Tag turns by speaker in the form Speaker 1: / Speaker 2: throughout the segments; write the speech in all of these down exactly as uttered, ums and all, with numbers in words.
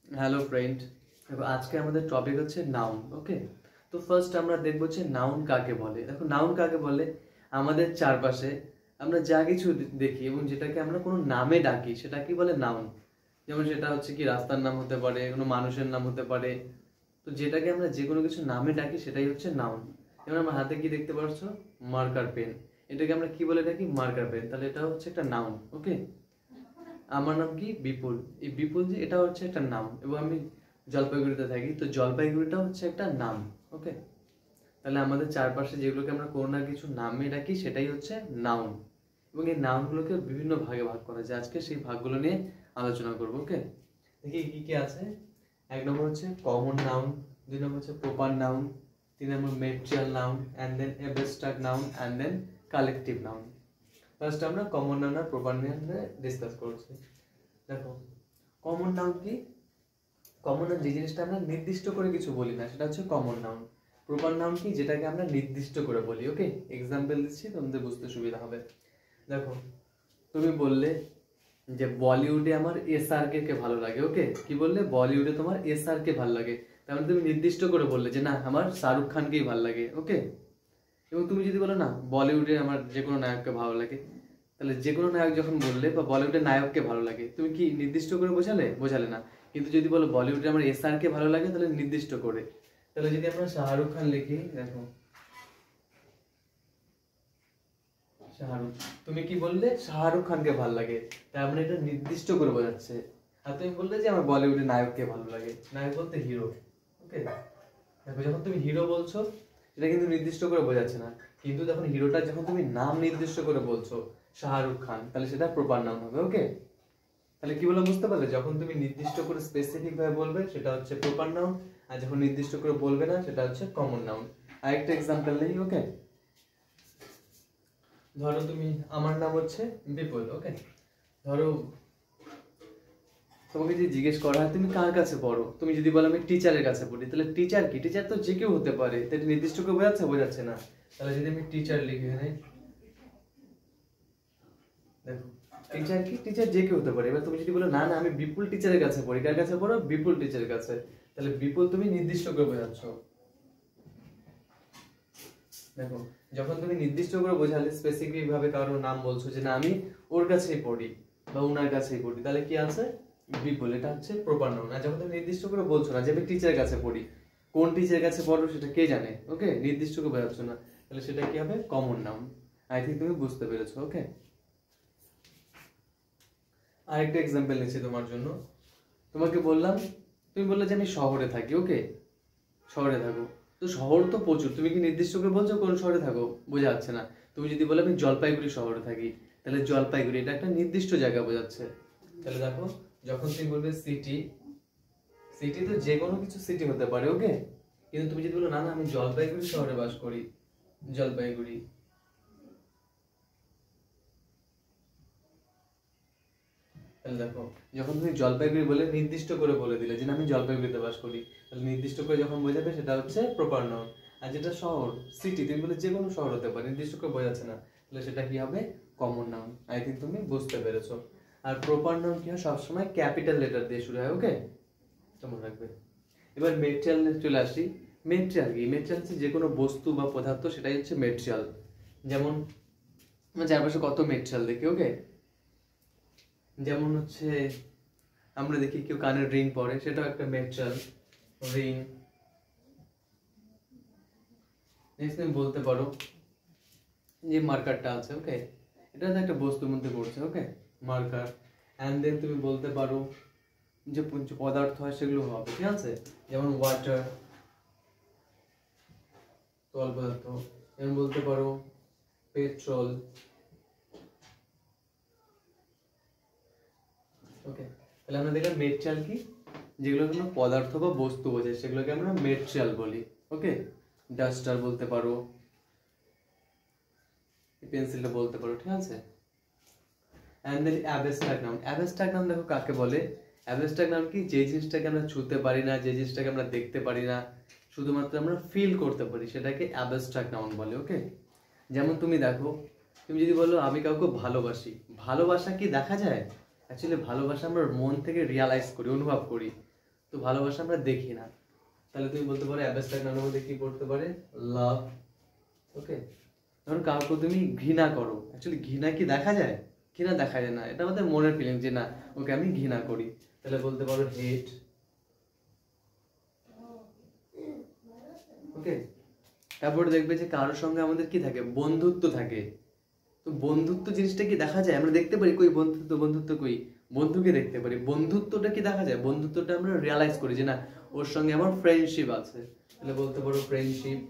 Speaker 1: Hello friend, দেখো আজকে আমাদের টপিক হচ্ছে নাউন। ওকে, তো ফার্স্ট আমরা দেখবো হচ্ছে নাউন কাকে বলে। দেখো নাউন কাকে বলে, আমাদের চারপাশে আমরা যা কিছু দেখি এবং যেটাকে আমরা কোনো নামে ডাকি সেটা কি বলে নাউন। যেমন সেটা হচ্ছে কি রাস্তার নাম হতে পারে, কোনো মানুষের নাম হতে পারে। তো যেটাকে আমরা যে কোনো কিছু নামে ডাকি সেটাই হচ্ছে নাউন। যেমন আমার হাতে কি দেখতে পাচ্ছ, মার্কার পেন, এটাকে আমরা কি বলে ডাকি মার্কার পেন, তাহলে এটা হচ্ছে একটা নাউন। ওকে, আমার নাম কি বিপুল, এই বিপুল যে এটা হচ্ছে একটা নাম, এবং আমি জলপাইগুড়িতে থাকি, তো জলপাইগুড়িটা হচ্ছে একটা নাম। ওকে, তাহলে আমাদের চারপাশে যেগুলোকে আমরা কোনো না কিছু নামে ডাকি সেটাই হচ্ছে নাউন, এবং এই নাউনগুলোকে বিভিন্ন ভাগে ভাগ করা যায়। আজকে সেই ভাগগুলো নিয়ে আলোচনা করবো। ওকে, দেখি কি কি আছে। এক নম্বর হচ্ছে কমন নাউন, দুই নম্বর হচ্ছে প্রপার নাউন, তিন নম্বর material noun, and then abstract noun, and then collective noun. First আমরা কমন নাউন আর প্রপার নাউন ডিসকাস করছি। দেখো কমন নাউন কি, কমন নাউন যে জিনিসটা আমরা নির্দিষ্ট করে কিছু বলি না সেটা হচ্ছে কমন নাউন। প্রপার নাউন কি, যেটাকে আমরা নির্দিষ্ট করে বলি। ওকে, এক্সাম্পল দিচ্ছি তোমাদের বুঝতে সুবিধা হবে। দেখো তুমি বললে যে বলিউডে আমার এস আর কে কে ভালো লাগে। ওকে, কি বললে, বলিউডে তোমার এস আর কে ভালো লাগে, তার মানে তুমি নির্দিষ্ট করে বললে যে না আমার শাহরুখ খানকেই ভালো লাগে। ওকে, এবং তুমি যদি বলো না বলিউডে আমার যে কোনো নায়ককে ভালো লাগে, তাহলে যে কোনো নায়ক যখন বললে বা বলিউডের নায়ককে ভালো লাগে, তুমি কি নির্দিষ্ট করে বোঝালে? বোঝালে না। কিন্তু যদি বলো বলিউডে আমার এস আর কে ভালো লাগে, তাহলে নির্দিষ্ট করে। তাহলে যদি আমরা শাহরুখ খান লিখি, দেখো শাহরুখ, তুমি কি বললে শাহরুখ খানকে ভালো লাগে, তার মানে এটা নির্দিষ্ট করে বোঝাচ্ছে। আর তুমি বললে যে আমার বলিউডের নায়ককে ভালো লাগে, নায়ক বলতে হিরো। ওকে, দেখো যখন তুমি হিরো বলছো এটা কিন্তু নির্দিষ্ট করে বোঝাচ্ছে না, কিন্তু যখন হিরোটা যখন তুমি নাম নির্দিষ্ট করে বলছো শাহরুখ খান, তাহলে সেটা প্রপার নাম হবে। ওকে, তাহলে কি বলে বুঝতে পারলে, যখন তুমি নির্দিষ্ট করে স্পেসিফিক ভাবে বলবে সেটা হচ্ছে প্রপার নাউন, আর যখন নির্দিষ্ট করে বলবে না সেটা হচ্ছে কমন নাউন। আরেকটা এক্সাম্পল নেই। ওকে, ধরো তুমি, আমার নাম হচ্ছে বিপুল। ওকে, ধরো তোমাকে যদি জিজ্ঞেস করা হয় তুমি কার কাছে পড়ো, তুমি যদি বলো আমি টিচারের কাছে পড়ি, তাহলে টিচার কি, টিচার তো যে কেউ হতে পারে, তাই নির্দিষ্ট করে বোঝাচ্ছে বোঝাচ্ছে না। তাহলে যদি আমি টিচার লিখে নেই, দেখো টিচার কি, টিচার যে কেউ হতে পারে। এবার তুমি যদি বলো না না আমি বিপুল টিচারের কাছে পড়ি, কার কাছে পড়ো, বিপুল টিচারের কাছে, তাহলে বিপুল তুমি নির্দিষ্ট করে বোঝাচ্ছ। দেখো যখন তুমি নির্দিষ্ট করে বোঝালে, স্পেসিফিক ভাবে কারোর নাম বলছো যে না আমি ওর কাছেই পড়ি বা ওনার কাছেই পড়ি, তাহলে কি আছে বিপুল, এটা হচ্ছে প্রপার নাউন। আর যখন তুমি নির্দিষ্ট করে বলছো না যে আমি টিচারের কাছে পড়ি, কোন টিচারের কাছে পড়ো সেটা কে জানে। ওকে, নির্দিষ্ট করে বোঝাচ্ছ না, তাহলে সেটা কি হবে কমন নাউন। আই থিঙ্ক তুমি বুঝতে পেরেছো। ওকে, আরেকটা এক্সাম্পল নিচ্ছি তোমার জন্য। তোমাকে বললাম, তুমি বললে যে আমি শহরে থাকি। ওকে, শহরে থাকো, তো শহর তো প্রচুর, তুমি কি নির্দিষ্ট করে বলছো কোন শহরে থাকো, বোঝা যাচ্ছে না। তুমি যদি বলো আমি জলপাইগুড়ি শহরে থাকি, তাহলে জলপাইগুড়ি এটা একটা নির্দিষ্ট জায়গা বোঝাচ্ছে। তাহলে দেখো যখন তুমি বলবে সিটি, সিটি তো যে কোনো কিছু সিটি হতে পারে। ওকে, কিন্তু তুমি যদি বলো না না আমি জলপাইগুড়ি শহরে বাস করি, জলপাইগুড়ি, তাহলে দেখো যখন তুমি জলপাইগুড়ি বলে নির্দিষ্ট করে বলে দিলে যে আমি জলপাইগুড়িতে বাস করি, তাহলে নির্দিষ্ট করে যখন বোঝাবে সেটা হচ্ছে প্রপার নাউন। আর যেটা শহর সিটি, তুমি বলে যে কোনো শহর হতে পারে, নির্দিষ্ট করে বোঝাচ্ছে না, তাহলে সেটা কি হবে কমন নাউন। আই থিঙ্ক তুমি বুঝতে পেরেছো। আর প্রপার নাউন কি হয়, সবসময় ক্যাপিটাল লেটার দিয়ে শুরু হয়। ওকে, মনে রাখবে। এবার মেটেরিয়াল চলে আসি। মেটেরিয়াল কি, মেটেরিয়াল হচ্ছে যে কোনো বস্তু বা পদার্থ, সেটাই হচ্ছে মেটেরিয়াল। যেমন আমার চারপাশে কত মেটেরিয়াল দেখি। ওকে, যেমন হচ্ছে আমরা দেখি কেউ কানের রিং পরে, সেটাও একটা মেটাল রিং। নেক্সট তুমি বলতে পারো যে মার্কারটা আছে। ওকে, এটা তো একটা বস্তুর মধ্যে পড়ছে। ওকে, মার্কার। অ্যান্ড দেন তুমি বলতে পারো যে পদার্থ হয় সেগুলো হবে, ঠিক আছে, যেমন ওয়াটার, তরল পদার্থ। যেমন বলতে পারো পেট্রোল। ওকে, তাহলে আমরা দেখলাম মেটেরিয়াল কি, যেগুলো কোনো পদার্থ বা বস্তু বোঝায় সেগুলোকে আমরা মেটেরিয়াল বলি। ওকে, ডাস্টার বলতে পারো, পেন্সিলটা বলতে পারো, ঠিক আছে। And then abstract noun. Abstract noun দেখো কাকে বলে। অ্যাবস্ট্রাক্ট নাউন কি, যে জিনিসটাকে আমরা ছুঁতে পারি না, যে জিনিসটাকে আমরা দেখতে পারি না, শুধুমাত্র আমরা ফিল করতে পারি, সেটাকে অ্যাবস্ট্রাক্ট নাউন বলে। ওকে, যেমন তুমি দেখো, তুমি যদি বলো আমি কাউকে ভালোবাসি, ভালোবাসা কি দেখা যায়? অ্যাকচুয়ালি ভালোবাসা আমরা মন থেকে রিয়ালাইজ করি, অনুভব করি। তো ভালোবাসা আমরা দেখি না, তাহলে তুমি বলতে পারো অ্যাবস্ট্রাক্ট নাউনের মধ্যে কি পড়তে পারে, লাভ। ওকে, ধরো কাউকে তুমি ঘৃণা করো, অ্যাকচুয়ালি ঘৃণা কি দেখা যায়? ঘৃণা দেখা যায় না, এটা আমাদের মনের ফিলিং যে না ওকে আমি ঘৃণা করি, তাহলে বলতে পারো হেট। ওকে, তারপরে দেখবে যে কারোর সঙ্গে আমাদের কি থাকে, বন্ধুত্ব থাকে। তো বন্ধুত্ব জিনিসটা কি দেখা যায়? আমরা দেখতে পারি কই বন্ধুত্ব, বন্ধুত্ব কই, বন্ধুকে দেখতে পারি। বন্ধুত্বটা কি দেখা যায়? বন্ধুত্বটা আমরা রিয়ালাইজ করি যে না ওর সঙ্গে আমার ফ্রেন্ডশিপ আছে, তাহলে বলতে পারো ফ্রেন্ডশিপ।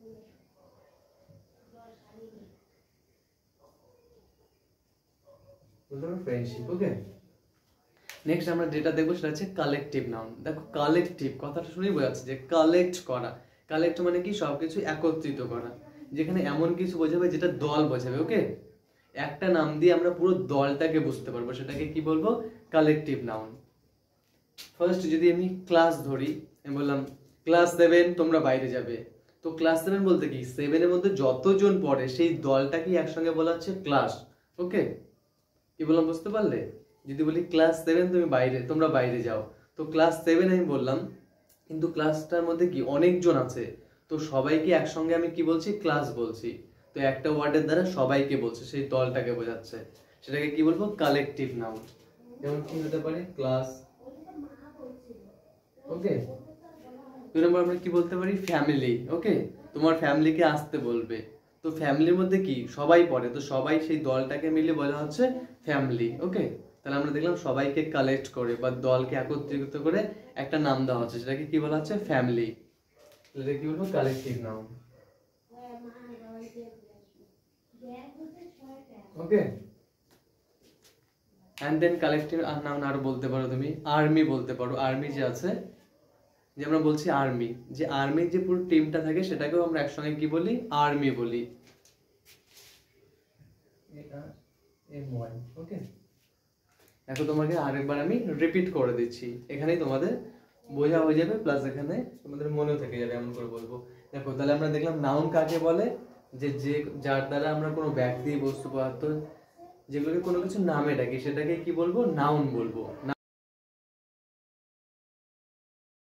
Speaker 1: ফ্রেন্ডশিপ। ওকে, নেক্সট আমরা যেটা দেখবো সেটা হচ্ছে কালেকটিভ নাউন। দেখো কালেকটিভ কথাটা শুনেই বোঝা যাচ্ছে যে কালেক্ট করা। কালেক্ট মানে কি, সবকিছু একত্রিত করা, যেখানে এমন কিছু বোঝাবে যেটা দল বোঝাবে। ওকে, একটা নাম দিয়ে আমরা পুরো দলটাকে বুঝতে পারবো, সেটাকে কি বলবো, কালেকটিভ নাউন। ফার্স্ট যদি আমি ক্লাস ধরি, আমি বললাম ক্লাস সেভেন তোমরা বাইরে যাবে, তো ক্লাস সেভেন বলতে কি, সেভেনের মধ্যে যতজন পড়ে সেই দলটাকেই একসঙ্গে বলা হচ্ছে ক্লাস। ওকে, কি বললাম বুঝতে পারলে? যদি বলি ক্লাস সেভেন তুমি বাইরে, তোমরা বাইরে যাও, তো ক্লাস সেভেন আমি বললাম, কিন্তু ক্লাসটার মধ্যে কি অনেকজন আছে, তো সবাইকে একসঙ্গে আমি কি বলছি, ক্লাস বলছি। তো একটা ওয়ার্ডের দ্বারা সবাইকে বলছে, সেই দলটাকে বোঝাচ্ছে, সেটাকে কি বলবো, কালেকটিভ নাউন। যেমন কি হতে পারে, ক্লাস। ওকে, দুই নম্বর আমরা কি বলতে পারি, ফ্যামিলি। ওকে, তোমার ফ্যামিলিকে আসতে বলবে, তো ফ্যামিলির মধ্যে কি সবাই পড়ে, তো সবাই সেই দলটাকে মিলে বলা হচ্ছে ফ্যামিলি। ওকে, তাহলে আমরা দেখলাম সবাইকে কালেক্ট করে বা দলকে একত্রিত করে একটা নাম দেওয়া হচ্ছে, সেটাকে কি বলা হচ্ছে, ফ্যামিলি। এটা কি বলবো, collective noun. Okay, and then collective noun আরো বলতে পারো তুমি, আর্মি বলতে পারো। আর্মি যে আছে, যে আমরা বলছি আর্মি, যে আর্মির যে পুরো টিমটা থাকে সেটাকেও আমরা একসঙ্গে কি বলি, আর্মি বলি। ওকে, এখন তোমাকে আরেকবার আমি রিপিট করে দিচ্ছি, এখানেই তোমাদের বোঝা হয়ে যাবে, প্লাস এখানে তোমাদের মনেও থেকে যাবে, এমন করে বলবো। দেখো তাহলে আমরা দেখলাম নাউন কাকে বলে, যে যে যার দ্বারা আমরা কোনো ব্যক্তি, বস্তু, পদার্থ, যেগুলোকে কোনো কিছু নামে ডাকি সেটাকে কি বলবো, নাউন বলবো।